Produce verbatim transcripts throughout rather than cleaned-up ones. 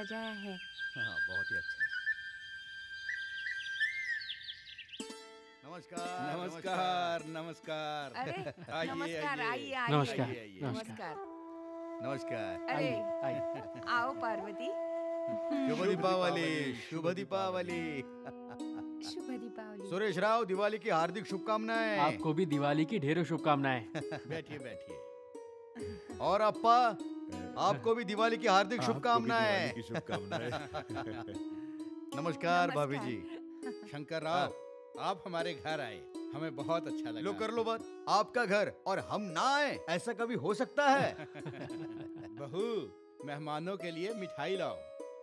सजाया है। हाँ, बहुत ही अच्छा। नमस्कार नमस्कार नमस्कार। अरे आइए, नमस्कार, आइए। आइए आइए। नमस्कार, आइए, आइए। नमस्कार। नमस्कार। अरे आइए, आइए। आओ पार्वती। शुभ दीपावली, शुभ दीपावली। शुभ दीपावली। सुरेश राव, दिवाली की हार्दिक शुभकामनाएं। आपको भी दिवाली की ढेरों शुभकामनाएं। बैठिए बैठिए। और अप्पा, आपको भी दिवाली की हार्दिक आपको भी शुभकामनाएं। दिवाली की शुभकामनाएं। नमस्कार भाभी जी। शंकर राव, आप हमारे घर आए, हमें बहुत अच्छा लगा। लो कर लो बात। आपका घर और हम ना आए, ऐसा कभी हो सकता है? बहू, मेहमानों के लिए मिठाई लाओ।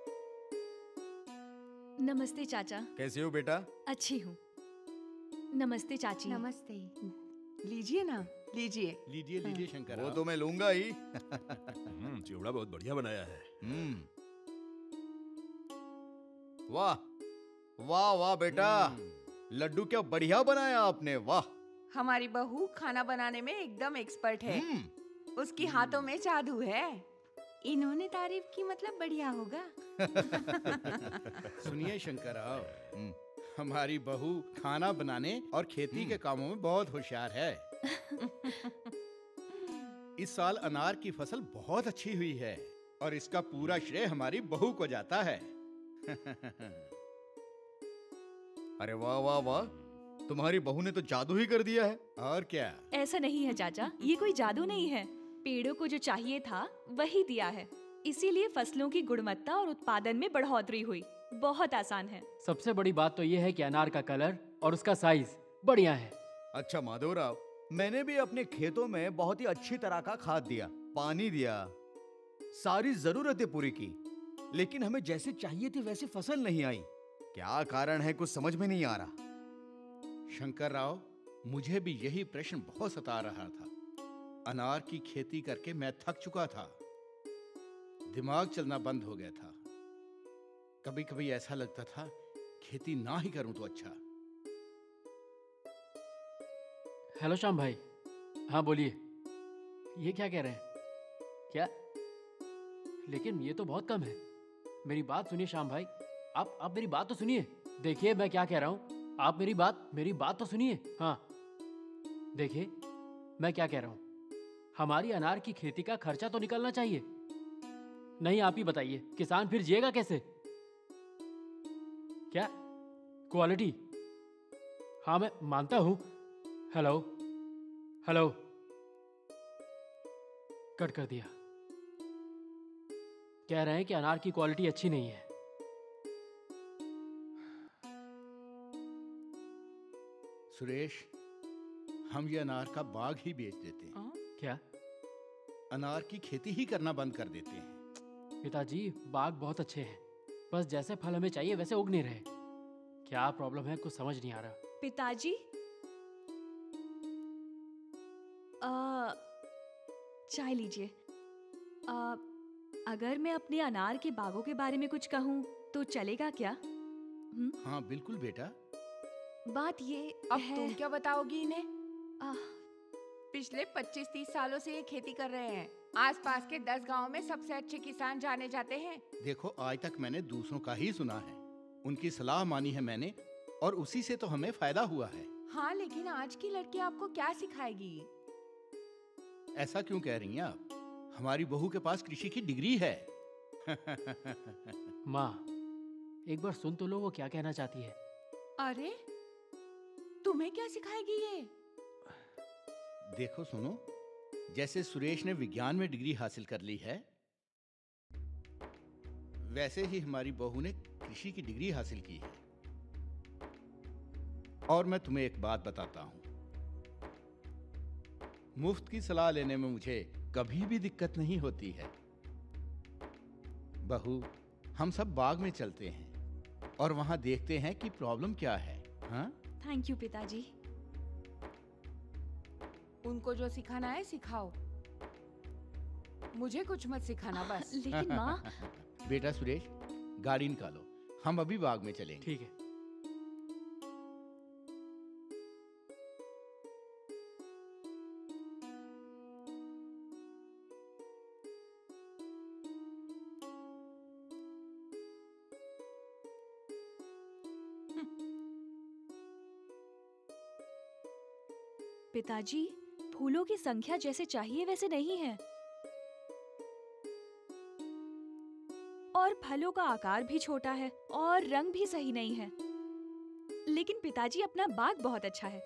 नमस्ते चाचा। कैसे हो बेटा? अच्छी हूँ। नमस्ते चाची। नमस्ते। लीजिए ना, लीजिए। लीजिए लीजिए शंकर वो राव। तो मैं लूंगा ही। हम्म, चिवड़ा बहुत बढ़िया बनाया है। हम्म। वाह वाह वाह बेटा, लड्डू क्या बढ़िया बनाया आपने, वाह। हमारी बहू खाना बनाने में एकदम एक्सपर्ट है। हम्म। उसकी हाथों में जादू है। इन्होंने तारीफ की मतलब बढ़िया होगा। सुनिए शंकर राव, हम्म। हमारी बहू खाना बनाने और खेती के कामों में बहुत होशियार है। इस साल अनार की फसल बहुत अच्छी हुई है और इसका पूरा श्रेय हमारी बहू को जाता है। अरे वाह वाह वाह, तुम्हारी बहू ने तो जादू ही कर दिया है। और क्या? ऐसा नहीं है चाचा, ये कोई जादू नहीं है। पेड़ों को जो चाहिए था वही दिया है, इसीलिए फसलों की गुणवत्ता और उत्पादन में बढ़ोतरी हुई। बहुत आसान है। सबसे बड़ी बात तो ये है कि अनार का कलर और उसका साइज बढ़िया है। अच्छा माधवराव, मैंने भी अपने खेतों में बहुत ही अच्छी तरह का खाद दिया, पानी दिया, सारी जरूरतें पूरी की, लेकिन हमें जैसे चाहिए थी वैसी फसल नहीं आई। क्या कारण है, कुछ समझ में नहीं आ रहा। शंकर राव, मुझे भी यही प्रश्न बहुत सता रहा था। अनार की खेती करके मैं थक चुका था, दिमाग चलना बंद हो गया था। कभी कभी ऐसा लगता था खेती ना ही करूं तो अच्छा। हेलो श्याम भाई। हाँ बोलिए। ये क्या कह रहे हैं? क्या? लेकिन ये तो बहुत कम है। मेरी बात सुनिए श्याम भाई, आप आप मेरी बात तो सुनिए। देखिए मैं क्या कह रहा हूँ, आप मेरी बात मेरी बात तो सुनिए। हाँ देखिए मैं क्या कह रहा हूँ, हमारी अनार की खेती का खर्चा तो निकलना चाहिए। नहीं आप ही बताइए, किसान फिर जिएगा कैसे? क्या क्वालिटी? हाँ मैं मानता हूं। हेलो हेलो कट कर दिया। कह रहे हैं कि अनार की क्वालिटी अच्छी नहीं है। सुरेश, हम ये अनार का बाग ही बेच देते हैं। क्या? अनार की खेती ही करना बंद कर देते हैं। पिताजी बाग बहुत अच्छे हैं, बस जैसे फल हमें चाहिए वैसे उग नहीं रहे। क्या प्रॉब्लम है, कुछ समझ नहीं आ रहा। पिताजी, आ, चाय लीजिए। आ, अगर मैं अपने अनार के बागों के बारे में कुछ कहूँ तो चलेगा क्या? हुँ? हाँ बिल्कुल बेटा। बात ये अब है, तुम क्या बताओगी इन्हें? आह, पिछले पच्चीस तीस सालों से ये खेती कर रहे हैं। आसपास के दस गांव में सबसे अच्छे किसान जाने जाते हैं। देखो आज तक मैंने दूसरों का ही सुना है, उनकी सलाह मानी है मैंने, और उसी से तो हमें फायदा हुआ है। हाँ लेकिन आज की लड़की आपको क्या सिखाएगी? ऐसा क्यों कह रही हैं आप? हमारी बहू के पास कृषि की डिग्री है। माँ एक बार सुन तो लो, वो क्या कहना चाहती है। अरे तुम्हें क्या सिखाएगी ये? देखो सुनो, जैसे सुरेश ने विज्ञान में डिग्री हासिल कर ली है, वैसे ही हमारी बहू ने कृषि की डिग्री हासिल की है। और मैं तुम्हें एक बात बताता हूं, मुफ्त की सलाह लेने में मुझे कभी भी दिक्कत नहीं होती है। बहू, हम सब बाग में चलते हैं और वहां देखते हैं कि प्रॉब्लम क्या है। हाँ? थैंक यू पिताजी। उनको जो सिखाना है सिखाओ, मुझे कुछ मत सिखाना बस। लेकिन माँ, बेटा सुरेश, गाड़ी निकालो, हम अभी बाग में चलेंगे। ठीक है। पिताजी, फूलों की संख्या जैसे चाहिए वैसे नहीं है, और फलों का आकार भी छोटा है और रंग भी सही नहीं है। लेकिन पिताजी, अपना बाग बहुत अच्छा है।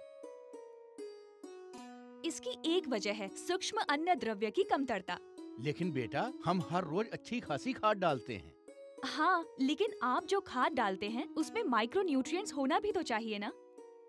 इसकी एक वजह है सूक्ष्म अन्य द्रव्य की कमतरता। लेकिन बेटा, हम हर रोज अच्छी खासी खाद डालते हैं। हाँ, लेकिन आप जो खाद डालते हैं उसमें माइक्रो न्यूट्रिएंट्स होना भी तो चाहिए ना।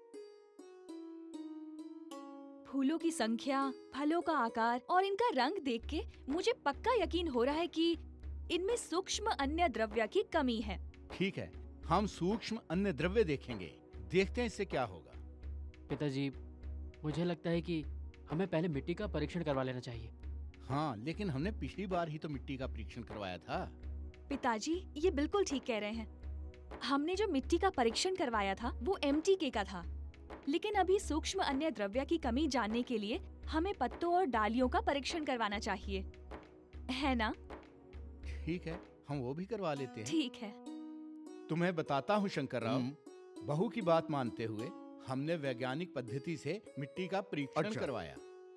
फूलों की संख्या, फलों का आकार और इनका रंग देख के मुझे पक्का यकीन हो रहा है कि इनमें सूक्ष्म अन्य द्रव्य की कमी है। ठीक है, हम सूक्ष्म अन्य द्रव्य देखेंगे, देखते हैं इससे क्या होगा। पिताजी, मुझे लगता है कि हमें पहले मिट्टी का परीक्षण करवा लेना चाहिए। हाँ, लेकिन हमने पिछली बार ही तो मिट्टी का परीक्षण करवाया था। पिताजी, ये बिल्कुल ठीक कह रहे हैं। हमने जो मिट्टी का परीक्षण करवाया था वो एम टी के का था, लेकिन अभी सूक्ष्म अन्य द्रव्य की कमी जानने के लिए हमें पत्तों और डालियों का परीक्षण करवाना चाहिए, है ना? ठीक है, हम वो भी करवा लेते हैं। ठीक है। तुम्हें बताता हूँ शंकर राव, हम्म। बहू की बात मानते हुए हमने वैज्ञानिक पद्धति से मिट्टी का परीक्षण अच्छा। करवाया।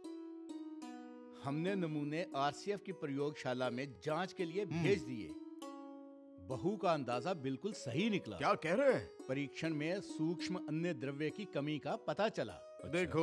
हमने नमूने आर सी एफ की प्रयोगशाला में जांच के लिए भेज दिए। बहू का अंदाजा बिल्कुल सही निकला। क्या कह रहे हैं? परीक्षण में सूक्ष्म अन्य द्रव्य की कमी का पता चला। देखो,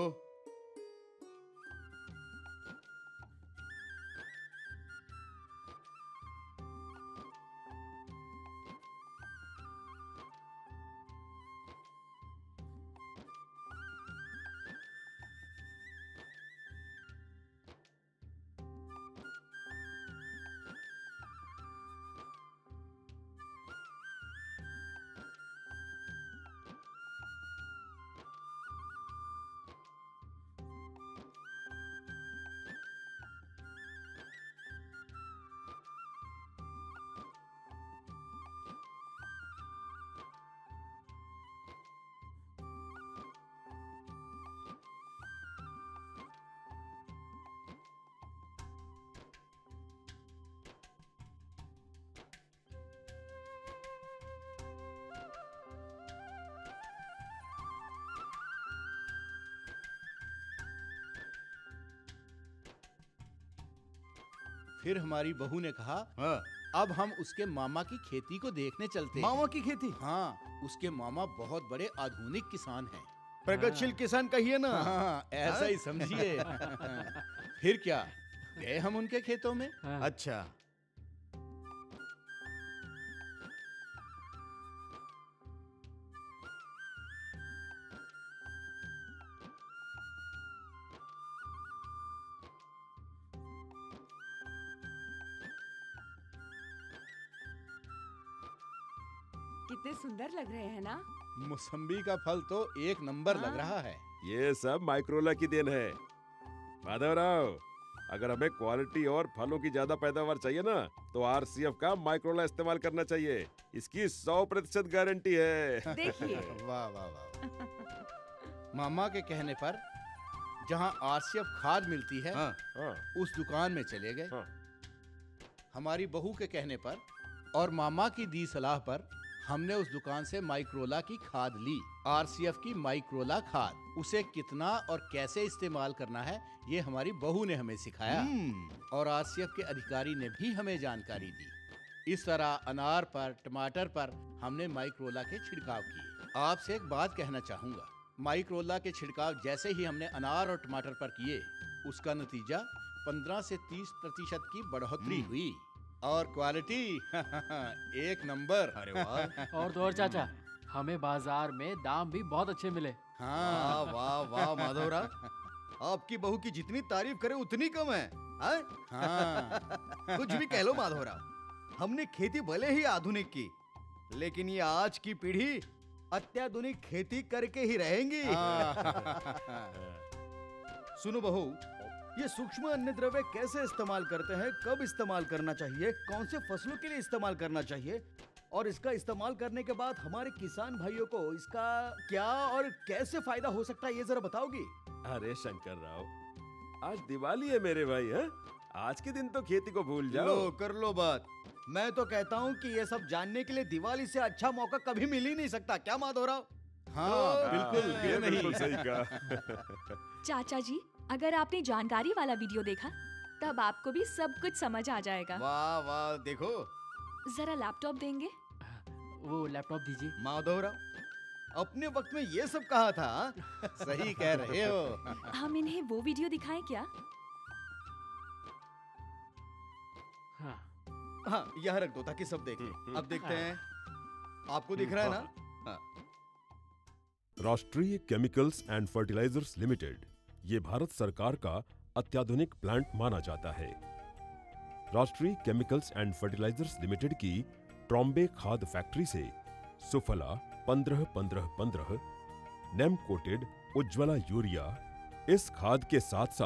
फिर हमारी बहू ने कहा, हाँ, अब हम उसके मामा की खेती को देखने चलते हैं। मामा की खेती। हाँ, उसके मामा बहुत बड़े आधुनिक किसान हैं। प्रगतिशील किसान कहिए ना। हाँ, ऐसा ही समझिए। फिर क्या, गए हम उनके खेतों में। हाँ। अच्छा, कितने सुंदर लग रहे हैं ना। मौसम्बी का फल तो एक नंबर लग हाँ। रहा है। ये सब माइक्रोला की देन है। माधवराव, अगर हमें क्वालिटी और फलों की ज्यादा पैदावार चाहिए ना, तो आर सी एफ का माइक्रोला इस्तेमाल करना चाहिए। इसकी सौ प्रतिशत गारंटी है। देखिए। वाह वाह वाह। मामा के कहने पर जहाँ आर सी एफ खाद मिलती है, हाँ, हाँ, उस दुकान में चले गए। हाँ। हमारी बहू के कहने पर और मामा की दी सलाह पर हमने उस दुकान से माइक्रोला की खाद ली। आर सी एफ की माइक्रोला खाद। उसे कितना और कैसे इस्तेमाल करना है, ये हमारी बहू ने हमें सिखाया। हम्म, और आर सी एफ के अधिकारी ने भी हमें जानकारी दी। इस तरह अनार पर, टमाटर पर हमने माइक्रोला के छिड़काव किए। आपसे एक बात कहना चाहूँगा, माइक्रोला के छिड़काव जैसे ही हमने अनार और टमाटर पर किए, उसका नतीजा पंद्रह से तीस प्रतिशत की बढ़ोतरी हम्म। हुई। और क्वालिटी एक नंबर। अरे वाह। और तो और चाचा, हमें बाजार में दाम भी बहुत अच्छे मिले। हाँ वाह वाह वाह माधवराव, आपकी बहू की जितनी तारीफ करे उतनी कम है। हाँ? हाँ। कुछ भी कह लो माधवराव, हमने खेती भले ही आधुनिक की, लेकिन ये आज की पीढ़ी अत्याधुनिक खेती करके ही रहेंगी। सुनो बहू, ये सूक्ष्म अन्य द्रव्य कैसे इस्तेमाल करते हैं, कब इस्तेमाल करना चाहिए, कौन से फसलों के लिए इस्तेमाल करना चाहिए, और इसका इस्तेमाल करने के बाद हमारे किसान भाइयों को इसका क्या और कैसे फायदा हो सकता है, ये जरा बताओगी? अरे शंकर राव, आज दिवाली है मेरे भाई। है आज के दिन तो खेती को भूल जाओ। लो कर लो बात। मैं तो कहता हूँ कि ये सब जानने के लिए दिवाली से अच्छा मौका कभी मिल ही नहीं सकता। क्या माधवराव? हाँ तो- बिल्कुल हाँ, क्यों ये नहीं। बिल्कुल सही कहा। चाचा जी, अगर आपने जानकारी वाला वीडियो देखा तब आपको भी सब कुछ समझ आ जाएगा। वाह वाह, देखो जरा लैपटॉप देंगे? वो लैपटॉप दीजिए। माधवराव, अपने वक्त में ये सब कहा था। हाँ? सही कह रहे हो। हम इन्हें वो वीडियो दिखाएं क्या? हाँ हाँ, यहाँ रख दो ताकि सब देखें। हम्म, अब देखते हैं, आपको दिख रहा है ना? हाँ। राष्ट्रीय केमिकल्स एंड फर्टिलाइजर्स लिमिटेड ये भारत सरकार का अत्याधुनिक प्लांट माना जाता है। राष्ट्रीय केमिकल्स एंड फर्टिलाइजर्स लिमिटेड की ट्रॉम्बे खाद फैक्ट्री से सुफला पंद्रह पंद्रह पंद्रह, नेम कोटेड उज्ज्वला यूरिया, इस खाद के साथ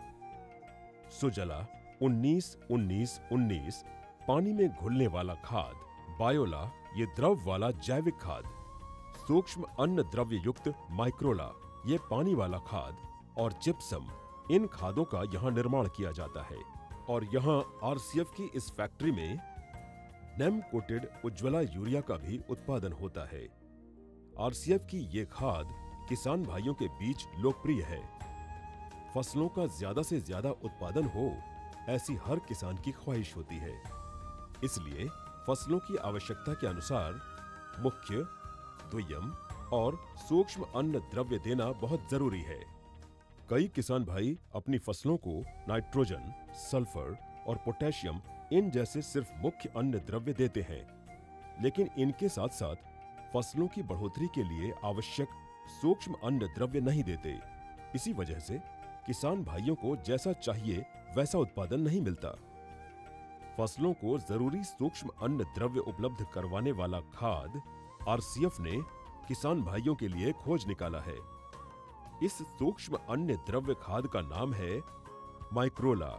साथ सुजला उन्नीस उन्नीस उन्नीस, पानी में घुलने वाला खाद, बायोला ये द्रव वाला जैविक खाद, सूक्ष्म अन्न द्रव्य युक्त माइक्रोला ये पानी वाला खाद और जिप्सम, इन खादों का यहाँ निर्माण किया जाता है। और यहाँ आरसीएफ की इस फैक्ट्री में नेम कोटेड उज्ज्वला यूरिया का भी उत्पादन होता है। आरसीएफ की ये खाद किसान भाइयों के बीच लोकप्रिय है। फसलों का ज्यादा से ज्यादा उत्पादन हो, ऐसी हर किसान की ख्वाहिश होती है। इसलिए फसलों की आवश्यकता के अनुसार मुख्य, द्वितीयम और सूक्ष्म अन्न द्रव्य देना बहुत जरूरी है। कई किसान भाई अपनी फसलों को नाइट्रोजन, सल्फर और पोटेशियम इन जैसे सिर्फ मुख्य अन्न द्रव्य देते हैं, लेकिन इनके साथ साथ फसलों की बढ़ोतरी के लिए आवश्यक सूक्ष्म अन्न द्रव्य नहीं देते। इसी वजह से किसान भाइयों को जैसा चाहिए वैसा उत्पादन नहीं मिलता। फसलों को जरूरी सूक्ष्म अन्न द्रव्य उपलब्ध करवाने वाला खाद आरसीएफ ने किसान भाइयों के लिए खोज निकाला है। इस सूक्ष्म अन्न द्रव्य खाद का नाम है माइक्रोला।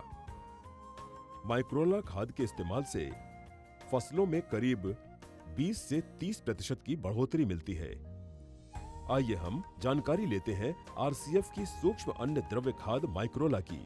माइक्रोला खाद के इस्तेमाल से फसलों में करीब बीस से तीस प्रतिशत की बढ़ोतरी मिलती है। आइए हम जानकारी लेते हैं आरसीएफ की सूक्ष्म अन्न द्रव्य खाद माइक्रोला की।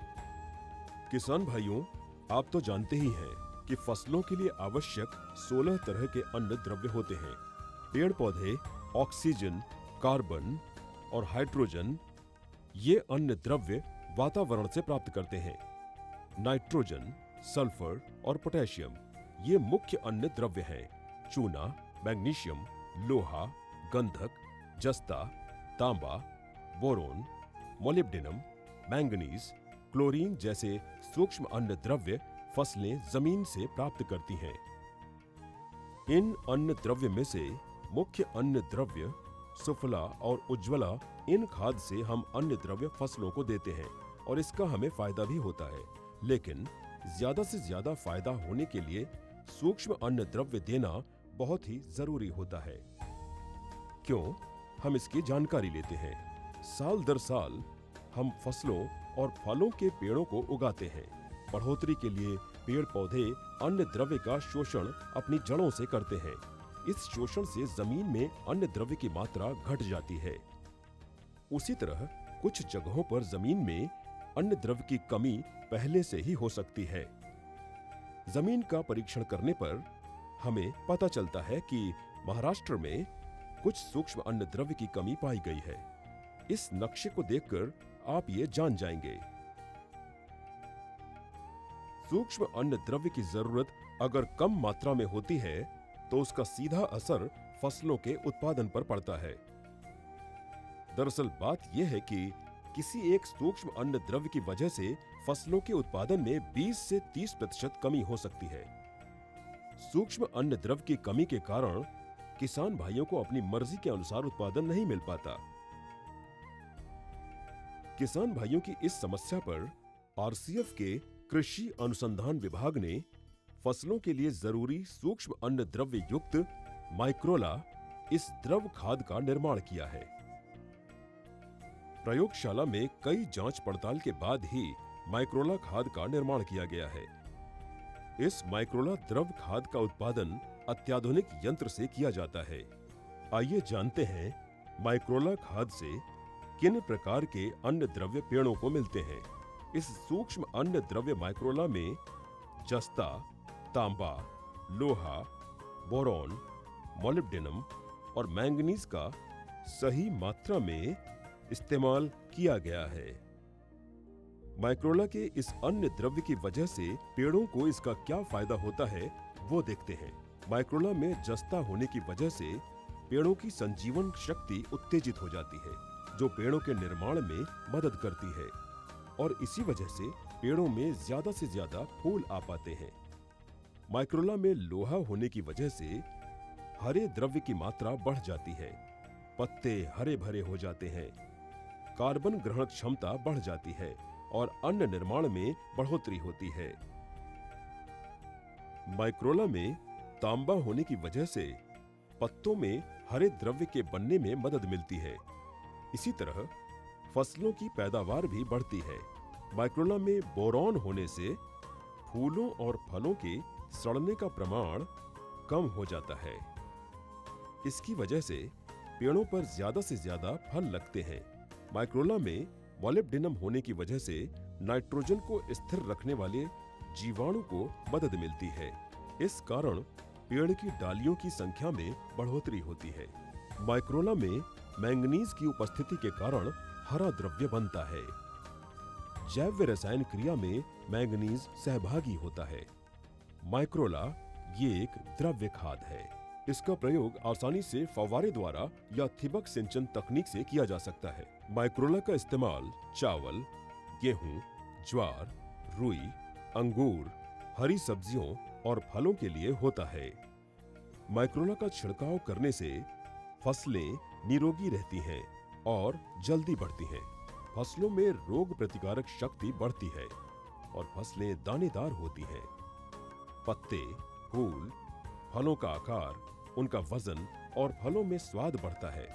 किसान भाइयों, आप तो जानते ही हैं कि फसलों के लिए आवश्यक सोलह तरह के अन्न द्रव्य होते हैं। पेड़ पौधे ऑक्सीजन, कार्बन और हाइड्रोजन ये अन्न द्रव्य वातावरण से प्राप्त करते हैं। नाइट्रोजन, सल्फर और पोटेशियम ये मुख्य अन्न द्रव्य हैं। चूना, मैग्नीशियम, लोहा, गंधक, जस्ता, तांबा, बोरोन, मोलिब्डेनम, मैंगनीज, क्लोरीन जैसे सूक्ष्म अन्न द्रव्य फसलें जमीन से प्राप्त करती हैं। इन अन्न द्रव्य में से मुख्य अन्न द्रव्य सुफला और उज्ज्वला, इन खाद से हम अन्न द्रव्य फसलों को देते हैं और इसका हमें फायदा भी होता है। लेकिन ज्यादा से ज्यादा फायदा होने के लिए सूक्ष्म अन्न द्रव्य देना बहुत ही जरूरी होता है। क्यों? हम इसकी जानकारी लेते हैं। साल दर साल हम फसलों और फलों के पेड़ों को उगाते हैं। बढ़ोतरी के लिए पेड़ पौधे अन्न द्रव्य का शोषण अपनी जड़ों से करते हैं। इस शोषण से जमीन में अन्न द्रव्य की मात्रा घट जाती है। उसी तरह कुछ जगहों पर जमीन में अन्न द्रव्य की कमी पहले से ही हो सकती है। जमीन का परीक्षण करने पर हमें पता चलता है कि महाराष्ट्र में कुछ सूक्ष्म अन्न द्रव्य की कमी पाई गई है। इस नक्शे को देखकर आप ये जान जाएंगे। सूक्ष्म अन्न द्रव्य की जरूरत अगर कम मात्रा में होती है तो उसका सीधा असर फसलों के उत्पादन पर पड़ता है। दरअसल बात यह है कि किसी एक सूक्ष्म अन्न द्रव्य की वजह से फसलों के उत्पादन में बीस से तीस प्रतिशत कमी हो सकती है। सूक्ष्म अन्न द्रव्य की कमी के कारण किसान भाइयों को अपनी मर्जी के अनुसार उत्पादन नहीं मिल पाता। किसान भाइयों की इस समस्या पर आरसीएफ के कृषि अनुसंधान विभाग ने फसलों के लिए जरूरी सूक्ष्म अन्न द्रव्य युक्त माइक्रोला, इस द्रव खाद का निर्माण किया है। प्रयोगशाला में कई जांच पड़ताल के बाद ही माइक्रोला खाद का निर्माण किया गया है। इस माइक्रोला द्रव खाद का उत्पादन अत्याधुनिक यंत्र से किया जाता है। आइए जानते हैं माइक्रोला खाद से किन प्रकार के अन्न द्रव्य पेड़ों को मिलते हैं। इस सूक्ष्म अन्न द्रव्य माइक्रोला में जस्ता, तांबा, लोहा, बोरॉन, मोलिब्डेनम और मैंगनीज का सही मात्रा में इस्तेमाल किया गया है। माइक्रोला के इस अन्य द्रव्य की वजह से पेड़ों को इसका क्या फायदा होता है वो देखते हैं। माइक्रोला में जस्ता होने की वजह से पेड़ों की संजीवन शक्ति उत्तेजित हो जाती है, जो पेड़ों के निर्माण में मदद करती है और इसी वजह से पेड़ों में ज्यादा से ज्यादा फूल आ पाते हैं। माइक्रोला में लोहा होने की वजह से हरे द्रव्य की मात्रा बढ़ जाती है, पत्ते हरे भरे हो जाते हैं, कार्बन ग्रहण क्षमता बढ़ जाती है और अन्न निर्माण में बढ़ोतरी होती है। माइक्रोला में तांबा होने की वजह से पत्तों में हरे द्रव्य के बनने में मदद मिलती है। इसी तरह फसलों की पैदावार भी बढ़ती है। माइक्रोला में बोरॉन होने से फूलों और फलों के सड़ने का प्रमाण कम हो जाता है। इसकी वजह से पेड़ों पर ज्यादा से ज्यादा फल लगते हैं। माइक्रोला में मॉलिब्डेनम होने की वजह से नाइट्रोजन को स्थिर रखने वाले जीवाणु को मदद मिलती है। इस कारण पेड़ की डालियों की संख्या में बढ़ोतरी होती है। माइक्रोला में मैंगनीज की उपस्थिति के कारण हरा द्रव्य बनता है। जैव रसायन क्रिया में मैंगनीज सहभागी होता है। माइक्रोला ये एक द्रव्य खाद है। इसका प्रयोग आसानी से फव्वारे द्वारा या ठिबक सिंचन तकनीक से किया जा सकता है। माइक्रोला का इस्तेमाल चावल, गेहूं, ज्वार, रुई, अंगूर, हरी सब्जियों और फलों के लिए होता है। माइक्रोला का छिड़काव करने से फसलें निरोगी रहती हैं और जल्दी बढ़ती हैं। फसलों में रोग प्रतिकारक शक्ति बढ़ती है और फसलें दानेदार होती हैं। पत्ते, फूल, फलों का आकार, उनका वजन और फलों में स्वाद बढ़ता है।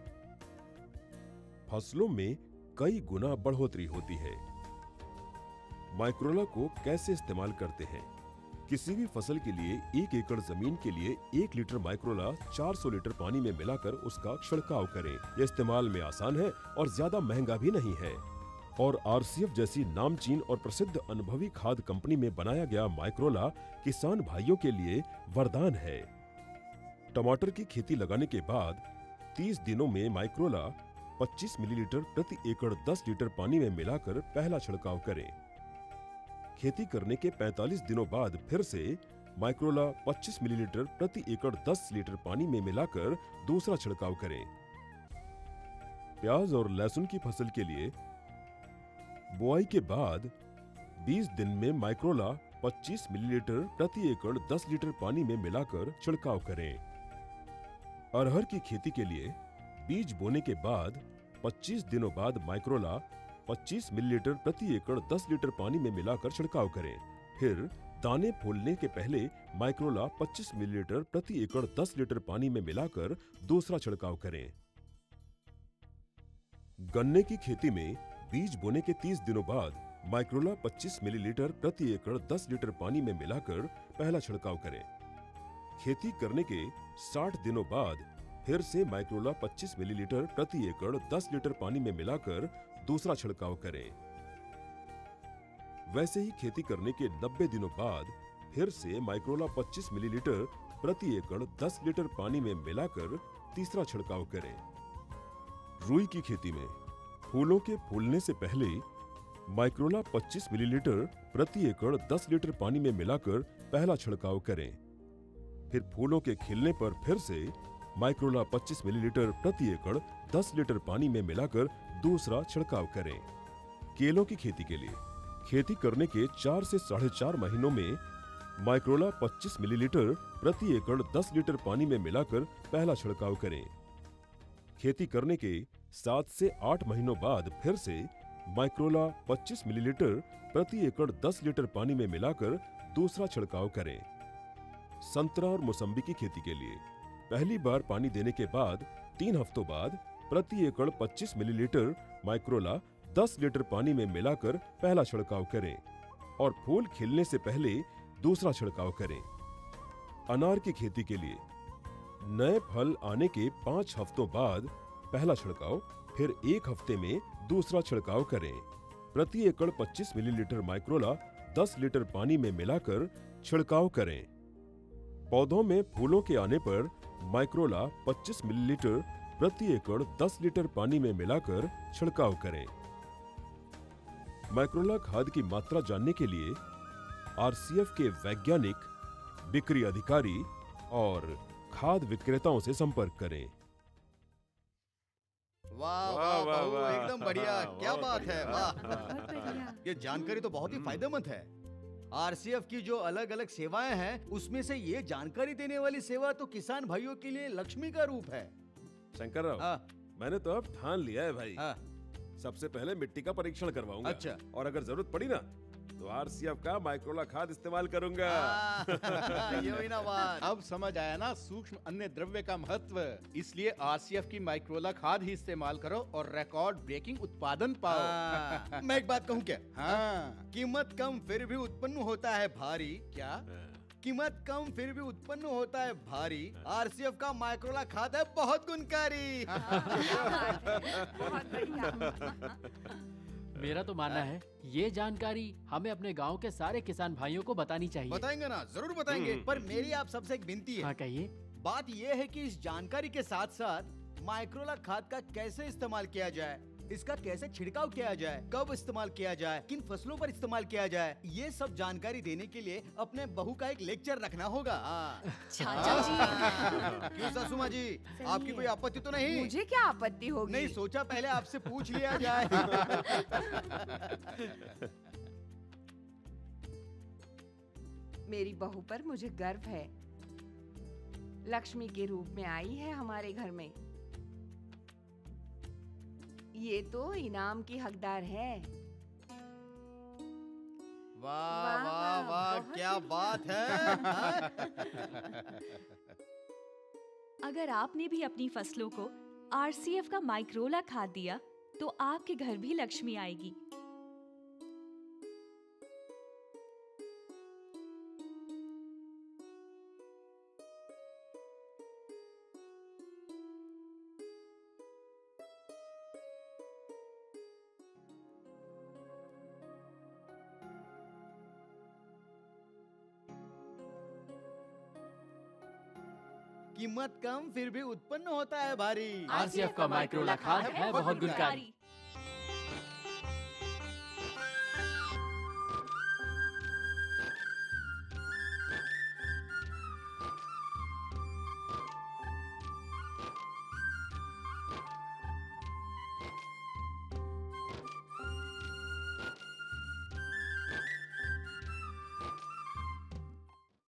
फसलों में कई गुना बढ़ोतरी होती है। माइक्रोला को कैसे इस्तेमाल करते हैं? किसी भी फसल के लिए एक एकड़ जमीन के लिए एक लीटर माइक्रोला चार सौ लीटर पानी में मिलाकर उसका छिड़काव करें। यह इस्तेमाल में आसान है और ज्यादा महंगा भी नहीं है। और आरसीएफ जैसी नामचीन और प्रसिद्ध अनुभवी खाद कंपनी में बनाया गया माइक्रोला किसान भाइयों के लिए वरदान है। टमाटर की खेती लगाने के बाद तीस दिनों में माइक्रोला पच्चीस मिलीलीटर प्रति एकड़ दस लीटर पानी में मिलाकर पहला छिड़काव करें। खेती करने के पैंतालीस दिनों बाद फिर से माइक्रोला पच्चीस मिलीलीटर प्रति एकड़ दस लीटर पानी में मिलाकर दूसरा छिड़काव करें। प्याज और लहसुन की फसल के लिए बुआई के बाद बीस दिन में माइक्रोला पच्चीस मिलीलीटर प्रति एकड़ दस लीटर पानी में मिलाकर छिड़काव करें। अरहर की खेती के लिए बीज बोने के बाद पच्चीस दिनों बाद माइक्रोला पच्चीस मिलीलीटर प्रति एकड़ दस लीटर पानी में मिलाकर छिड़काव करें। फिर दाने फूलने के पहले माइक्रोला पच्चीस मिलीलीटर प्रति एकड़ दस लीटर पानी में मिलाकर दूसरा छिड़काव करें। गन्ने की खेती में बीज बोने के तीस दिनों बाद माइक्रोला पच्चीस मिलीलीटर प्रति एकड़ दस लीटर पानी में मिलाकर पहला छिड़काव करें। खेती करने के साठ दिनों बाद फिर से माइक्रोला पच्चीस मिलीलीटर प्रति एकड़ दस लीटर पानी में मिलाकर दूसरा छिड़काव करें। वैसे ही खेती करने के नब्बे दिनों बाद फिर से माइक्रोला पच्चीस मिलीलीटर प्रति एकड़ दस लीटर पानी में मिलाकर तीसरा छिड़काव करें। रुई की खेती में फूलों के फूलने से पहले माइक्रोला पच्चीस मिलीलीटर प्रति एकड़ दस लीटर पानी में मिलाकर पहला छिड़काव करें। फिर फूलों के खिलने पर फिर से माइक्रोला पच्चीस मिलीलीटर प्रति एकड़ दस लीटर पानी में मिलाकर दूसरा छिड़काव करें। केलों की खेती के लिए खेती करने के चार से साढ़े चार महीनों में माइक्रोला पच्चीस मिलीलीटर प्रति एकड़ दस लीटर पानी में मिलाकर पहला छिड़काव करें। खेती करने के सात से आठ महीनों बाद फिर से माइक्रोला पच्चीस मिलीलीटर प्रति एकड़ दस लीटर पानी में मिलाकर दूसरा छिड़काव करें। संतरा और मौसम्बी की खेती के लिए पहली बार पानी देने के बाद तीन हफ्तों बाद प्रति एकड़ पच्चीस मिलीलीटर माइक्रोला दस लीटर पानी में मिलाकर पहला छिड़काव करें और फूल खिलने से पहले दूसरा छिड़काव करें। अनार की खेती के लिए नए फल आने के पाँच हफ्तों बाद पहला छिड़काव, फिर एक हफ्ते में दूसरा छिड़काव करें। प्रति एकड़ पच्चीस मिलीलीटर माइक्रोला दस लीटर पानी में मिलाकर छिड़काव करें। पौधों में फूलों के आने पर माइक्रोला पच्चीस मिलीलीटर प्रति एकड़ दस लीटर पानी में मिलाकर छिड़काव करें। माइक्रोला खाद की मात्रा जानने के लिए आरसीएफ के वैज्ञानिक, बिक्री अधिकारी और खाद विक्रेताओं से संपर्क करें। वाह वाह, वाह वाह, बहू, वाह। एकदम बढ़िया, क्या बहुत बात है, बढ़िया। वाह। बहुत बढ़िया। ये जानकारी तो बहुत ही फायदेमंद है। आरसीएफ की जो अलग अलग सेवाएं हैं, उसमें से ये जानकारी देने वाली सेवा तो किसान भाइयों के लिए लक्ष्मी का रूप है। शंकर राव, हाँ, मैंने तो अब ठान लिया है भाई। हाँ, सबसे पहले मिट्टी का परीक्षण करवाऊंगा। अच्छा। और अगर जरूरत पड़ी ना तो आरसीएफ का माइक्रोला खाद इस्तेमाल करूंगा। हाँ, ये हुई ना बात। अब समझ आया ना सूक्ष्म अन्य द्रव्य का महत्व। इसलिए आरसीएफ की माइक्रोला खाद ही इस्तेमाल करो और रिकॉर्ड ब्रेकिंग उत्पादन पाओ। हाँ, मैं एक बात कहूँ क्या? हाँ, कीमत कम फिर भी उत्पन्न होता है भारी। क्या? कीमत कम फिर भी उत्पन्न होता है भारी। आरसीएफ का माइक्रोला खाद है बहुत गुणकारी। बहुत बढ़िया। मेरा तो मानना है ये जानकारी हमें अपने गांव के सारे किसान भाइयों को बतानी चाहिए। बताएंगे ना, जरूर बताएंगे। हम्म। पर मेरी आप सबसे एक विनती है। हाँ कहिए। बात यह है कि इस जानकारी के साथ साथ माइक्रोला खाद का कैसे इस्तेमाल किया जाए, इसका कैसे छिड़काव किया जाए, कब इस्तेमाल किया जाए, किन फसलों पर इस्तेमाल किया जाए, ये सब जानकारी देने के लिए अपने बहू का एक लेक्चर रखना होगा। हाँ। चाचा जी, क्यों सासू माँ जी, आपकी है। कोई आपत्ति तो नहीं? मुझे क्या आपत्ति होगी? नहीं, सोचा पहले आपसे पूछ लिया जाए। मेरी बहू पर मुझे गर्व है। लक्ष्मी के रूप में आई है हमारे घर में। ये तो इनाम की हकदार है। वाह वाह, वाह वाह, वाह, बहुत क्या बढ़िया। बात है। अगर आपने भी अपनी फसलों को आरसीएफ का माइक्रोला खाद दिया तो आपके घर भी लक्ष्मी आएगी। कीमत कम फिर भी उत्पन्न होता है भारी। आरसीएफ का माइक्रोला खाद है बहुत गुणकारी।